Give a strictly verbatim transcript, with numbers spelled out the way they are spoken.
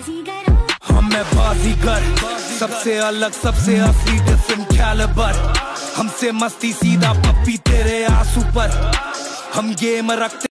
हम मैं बाजीगर, सबसे अलग सबसे असली डिफरेंट कैलिबर। हमसे मस्ती सीधा पप्पी तेरे आंसू पर, हम गेम रखते